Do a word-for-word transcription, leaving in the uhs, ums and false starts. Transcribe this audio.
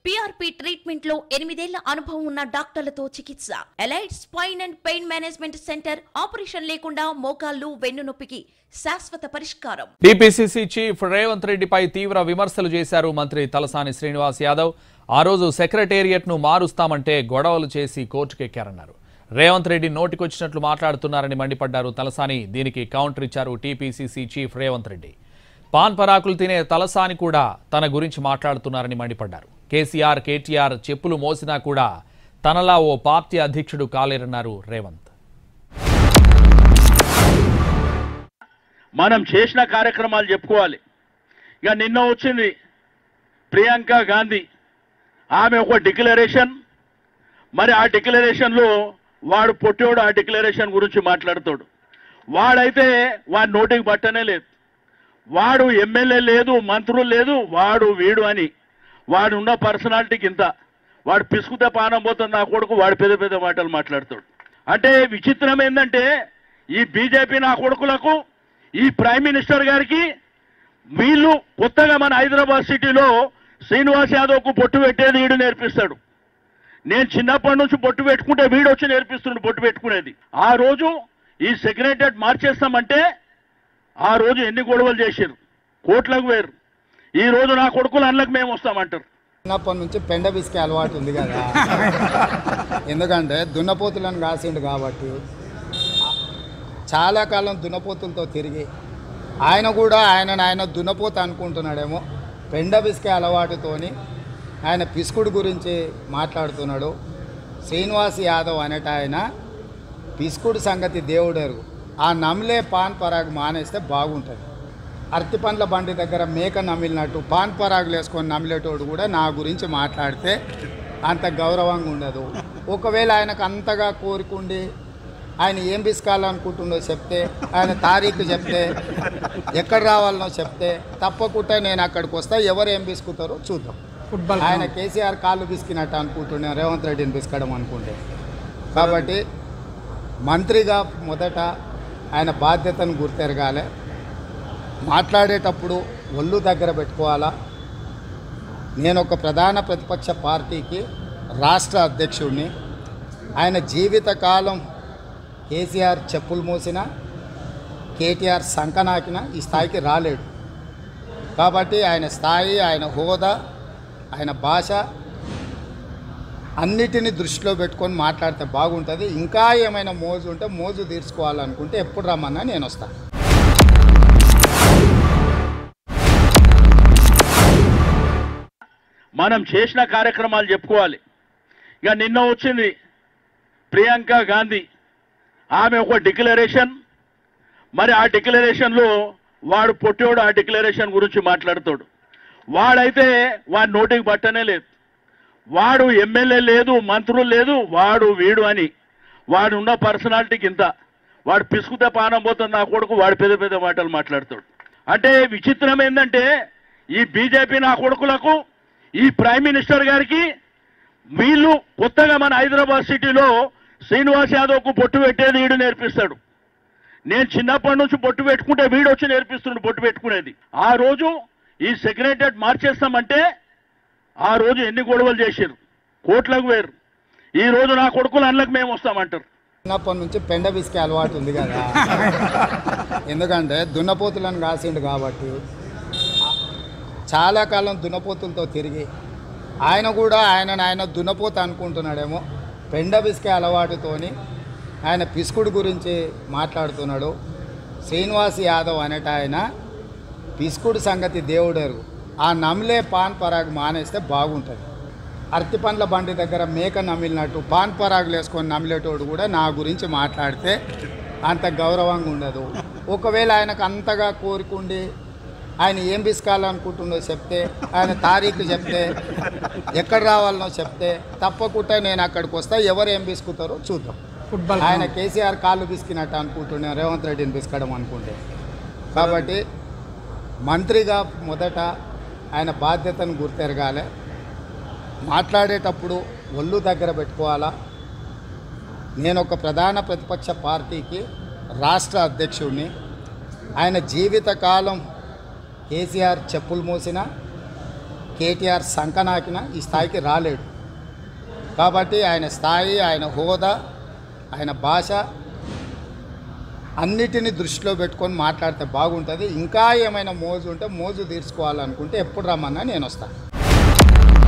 PRP treatment లో ఎనిమిదేళ్ల అనుభవం ఉన్న డాక్టర్లతో చికిత్స. Elite spine and pain management centre. Operation లేకుండా మోకాళ్లు వెన్నునొప్పికి శాశ్వత పరిష్కారం. టీపీసీసీ చీఫ్ రేవంత్ రెడ్డిపై తీవ్ర విమర్శలు చేశారు మంత్రి తలసాని శ్రీనివాస్ యాదవ్. ఆ రోజు సెక్రటేరియట్ ను మారుస్తామంటే గొడవలు చేసి కోర్టుకెక్కారన్నారు. రేవంత్ రెడ్డి నోటికొచ్చినట్లు మాట్లాడుతున్నారని మండిపడ్డారు తలసాని. దీనికి కౌంటర్ ఇచ్చారు టీపీసీసీ చీఫ్ రేవంత్ రెడ్డి. పాన్ పరాకులు తినే తలసాని కూడా తన గురించి మాట్లాడుతున్నారని మండిపడ్డారు. కేసీఆర్ కేటీఆర్ చెప్పులు మోసినా కూడా తనలా ఓ పార్టీ అధ్యక్షుడు కాలేరన్నారు రేవంత్. మనం చేసిన కార్యక్రమాలు చెప్పుకోవాలి. ఇక నిన్న వచ్చింది ప్రియాంక గాంధీ, ఆమె ఒక డిక్లరేషన్. మరి ఆ డిక్లరేషన్లో వాడు పొట్టోడు ఆ డిక్లరేషన్ గురించి మాట్లాడుతాడు. వాడైతే వాడి నోటికి పట్టనే లేదు. వాడు ఎమ్మెల్యే లేదు, మంత్రులు లేదు, వాడు వీడు అని వాడు ఉన్న పర్సనాలిటీకి ఇంత. వాడు పిసుకుతే పానం పోతుంది నా కొడుకు, వాడు పెద్ద పెద్ద మాటలు మాట్లాడతాడు. అంటే విచిత్రం ఏంటంటే ఈ బీజేపీ నా కొడుకులకు, ఈ ప్రైమ్ మినిస్టర్ గారికి, వీళ్ళు కొత్తగా మన హైదరాబాద్ సిటీలో శ్రీనివాస్ యాదవ్కు బొట్టు పెట్టేది వీడు నేర్పిస్తాడు. నేను చిన్నప్పటి నుంచి బొట్టు పెట్టుకుంటే వీడు వచ్చి నేర్పిస్తున్నాడు బొట్టు పెట్టుకునేది. ఆ రోజు ఈ సెక్రటరియట్ మార్చేస్తామంటే ఆ రోజు ఎన్ని గొడవలు చేశారు, కోట్లకు వేరు. ఈ రోజు నా కొడుకులు అన్నలకు మేము వస్తామంటారు. చిన్నప్పటి నుంచి పెండ బిస్కే అలవాటు ఉంది కదా, ఎందుకంటే దున్నపోతులను కాసిండు కాబట్టి చాలా కాలం దున్నపోతులతో తిరిగి ఆయన కూడా ఆయన ఆయన దున్నపోత అనుకుంటున్నాడేమో. పెండ బిస్కే అలవాటుతోని ఆయన పిసుకుడు గురించి మాట్లాడుతున్నాడు. శ్రీనివాస్ యాదవ్ అనేట ఆయన పిసుకుడు సంగతి దేవుడెరు. ఆ నమిలే పాన్ పరాగ్ మానేస్తే బాగుంటుంది. అరటి పండ్ల బండి దగ్గర మేక నమిలినట్టు పాన్ పరాగులు వేసుకొని నమిలేటోడు కూడా నా గురించి మాట్లాడితే అంత గౌరవంగా ఉండదు. ఒకవేళ ఆయనకు అంతగా కోరుకుండి ఆయన ఏం బిస్కాలనుకుంటుండో చెప్తే, ఆయన తారీఖు చెప్తే, ఎక్కడ రావాలనో చెప్తే తప్పకుండా నేను అక్కడికి వస్తా. ఎవరు ఏం బిసుకుతారో చూద్దాం. ఆయన కేసీఆర్ కాళ్ళు బిసికినట్టు అనుకుంటున్నా, రేవంత్ రెడ్డిని బిస్కడం అనుకుంటే. కాబట్టి మంత్రిగా మొదట ఆయన బాధ్యతను గుర్తెరగాలి. మాట్లాడేటప్పుడు ఒళ్ళు దగ్గర పెట్టుకోవాలా. నేను ఒక ప్రధాన ప్రతిపక్ష పార్టీకి రాష్ట్ర అధ్యక్షుడిని. ఆయన జీవితకాలం కేసీఆర్ చెప్పులు మోసిన, కేటీఆర్ సంకనాకిన ఈ స్థాయికి రాలేడు. కాబట్టి ఆయన స్థాయి, ఆయన హోదా, ఆయన భాష అన్నిటినీ దృష్టిలో పెట్టుకొని మాట్లాడితే బాగుంటుంది. ఇంకా ఏమైనా మోజు ఉంటే మోజు తీర్చుకోవాలనుకుంటే ఎప్పుడు రమ్మన్నా నేను వస్తాను. మనం చేసిన కార్యక్రమాలు చెప్పుకోవాలి. ఇక నిన్న వచ్చింది ప్రియాంక గాంధీ, ఆమె ఒక డిక్లరేషన్. మరి ఆ డిక్లరేషన్లో వాడు పొట్టోడు ఆ డిక్లరేషన్ గురించి మాట్లాడుతాడు. వాడైతే వాడి నోటికి పట్టనే లేదు. వాడు ఎమ్మెల్యే లేదు, మంత్రులు లేదు, వాడు వీడు అని వాడు ఉన్న పర్సనాలిటీకి ఇంత. వాడు పిసుకుతే పానం పోతుంది నా కొడుకు, వాడు పెద్ద పెద్ద మాటలు మాట్లాడతాడు. అంటే విచిత్రం ఏంటంటే ఈ బీజేపీ నా కొడుకులకు, ఈ ప్రైమ్ మినిస్టర్ గారికి, వీళ్ళు కొత్తగా మన హైదరాబాద్ సిటీలో శ్రీనివాస్ యాదవ్కు బొట్టు పెట్టేది వీడు నేర్పిస్తాడు. నేను చిన్నప్పటి నుంచి బొట్టు పెట్టుకుంటే వీడు వచ్చి నేర్పిస్తున్నాడు బొట్టు పెట్టుకునేది. ఆ రోజు ఈ సెక్రటరియట్ మార్చేస్తామంటే ఆ రోజు ఎన్ని గొడవలు చేశారు, కోట్లకు వేరు. ఈ రోజు నా కొడుకులు అన్నలకు మేము వస్తామంటారు. చిన్నప్పటి నుంచి పెండ బిస్కే అలవాటు ఉంది కదా, ఎందుకంటే దున్నపోతులను కాసిండు కాబట్టి చాలా కాలం దున్నపోతులతో తిరిగి ఆయన కూడా ఆయన ఆయన దున్నపోత అనుకుంటున్నాడేమో. పెండ బిస్కే అలవాటుతోని ఆయన పిసుకుడు గురించి మాట్లాడుతున్నాడు. శ్రీనివాస్ యాదవ్ అనేట ఆయన పిసుకుడు సంగతి దేవుడెరు. ఆ నమిలే పాన్ పరాగ్ మానేస్తే బాగుంటుంది. అరటి పండ్ల బండి దగ్గర మేక నమిలినట్టు పాన్ పరాగులు వేసుకొని నమిలేటోడు కూడా నా గురించి మాట్లాడితే అంత గౌరవంగా ఉండదు. ఒకవేళ ఆయనకు అంతగా కోరుకుండి ఆయన ఏం బిస్కాలనుకుంటుండో చెప్తే, ఆయన తారీఖు చెప్తే, ఎక్కడ రావాలనో చెప్తే తప్పకుండా నేను అక్కడికి వస్తా. ఎవరు ఏం బిసుకుతారో చూద్దాం. ఆయన కేసీఆర్ కాళ్ళు బిసికినట్టు అనుకుంటున్నా, రేవంత్ రెడ్డిని బిస్కడం అనుకుంటే. కాబట్టి మంత్రిగా మొదట ఆయన బాధ్యతను గుర్తెరగాలి. మాట్లాడేటప్పుడు ఒళ్ళు దగ్గర పెట్టుకోవాలా. నేను ఒక ప్రధాన ప్రతిపక్ష పార్టీకి రాష్ట్ర అధ్యక్షుడిని. ఆయన జీవితకాలం కేసీఆర్ చెప్పులు మోసిన, కేటీఆర్ సంకనాకిన ఈ స్థాయికి రాలేడు. కాబట్టి ఆయన స్థాయి, ఆయన హోదా, ఆయన భాష అన్నిటినీ దృష్టిలో పెట్టుకొని మాట్లాడితే బాగుంటుంది. ఇంకా ఏమైనా మోజు ఉంటే మోజు తీర్చుకోవాలనుకుంటే ఎప్పుడు రమ్మన్నా నేను వస్తాను.